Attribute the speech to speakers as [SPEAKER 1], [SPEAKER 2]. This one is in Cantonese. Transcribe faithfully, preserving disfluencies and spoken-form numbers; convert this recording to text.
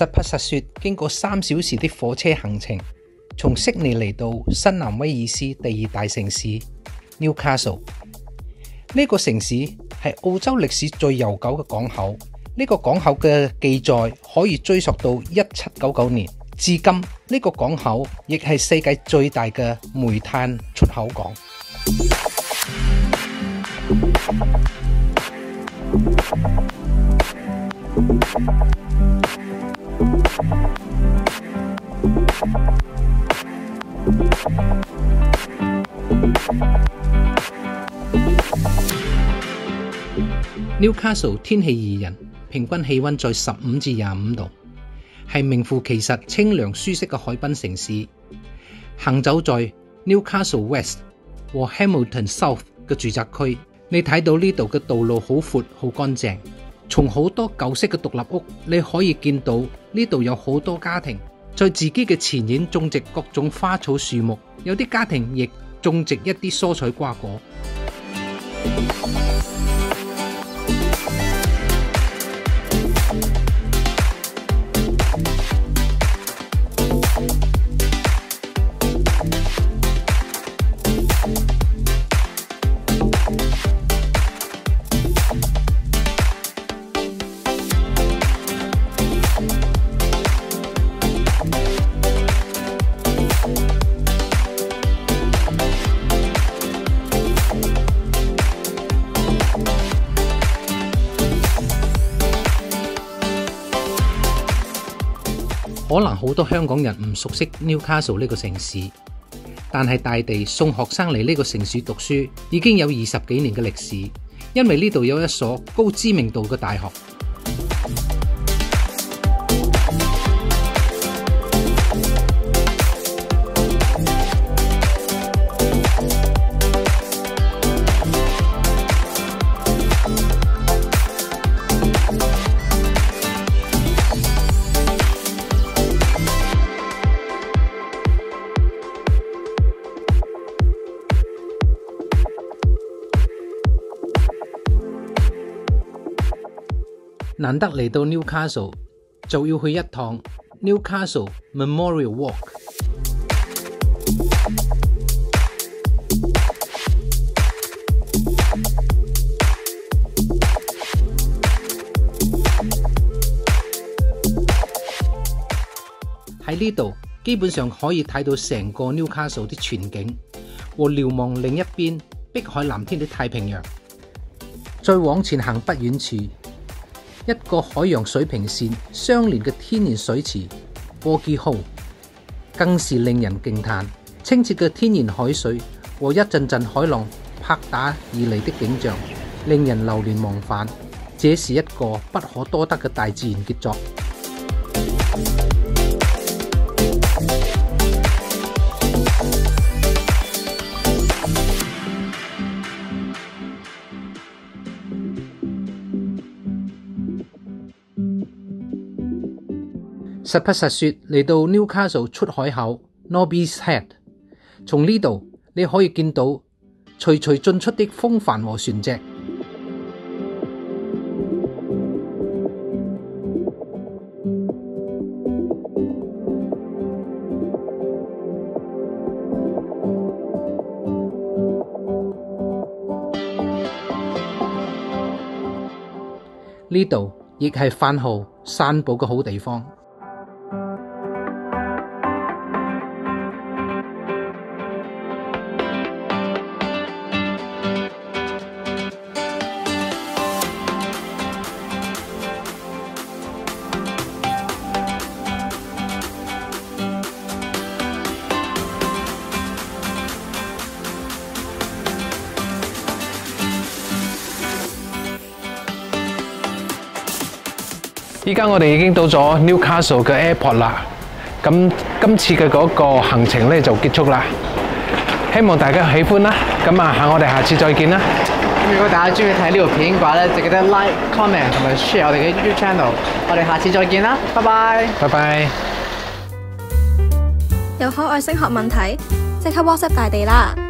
[SPEAKER 1] 實不實說，經過三小時的火車行程，從悉尼嚟到新南威爾斯第二大城市 Newcastle。呢個城市係澳洲歷史最悠久嘅港口，呢個港口嘅記載可以追溯到一七九九年，至今呢個港口亦係世界最大嘅煤炭出口港。Newcastle 天氣宜人，平均氣溫在十五至廿五度，係名副其實清涼舒適嘅海濱城市。行走在 Newcastle West 和 Hamilton South 嘅住宅區，你睇到呢度嘅道路好闊好乾淨，從好多舊式嘅獨立屋，你可以見到呢度有好多家庭在自己嘅前院種植各種花草樹木，有啲家庭亦種植一啲蔬菜瓜果。可能好多香港人唔熟悉 Newcastle 呢個城市，但係大地送學生嚟呢個城市讀書已經有二十幾年嘅歷史，因為呢度有一所高知名度嘅大學。難得嚟到 Newcastle， 就要去一趟 Newcastle Memorial Walk。喺呢度基本上可以睇到成個 Newcastle 的全景，和瞭望另一邊碧海藍天的太平洋。再往前行不遠處，一個海洋水平線相連嘅天然水池 Bogie Hole 更是令人驚嘆，清澈嘅天然海水和一陣陣海浪拍打而嚟的景象，令人流連忘返。這是一個不可多得嘅大自然傑作。實不實說，嚟到 Newcastle 出海口 Nobby's Head， 從呢度你可以見到徐徐進出的風帆和船隻。呢度亦係飯後散步嘅好地方。依家我哋已經到咗 Newcastle 嘅 Airport 啦，咁今次嘅嗰個行程咧就結束啦。希望大家喜歡啦，咁啊，下我哋下次再見啦。咁如果大家中意睇呢條片嘅話咧，就記得 like、comment 同埋 share 我哋嘅 YouTube channel。我哋下次再見啦，拜拜。拜拜。
[SPEAKER 2] 有可愛升學問題，即刻 WhatsApp 大地啦！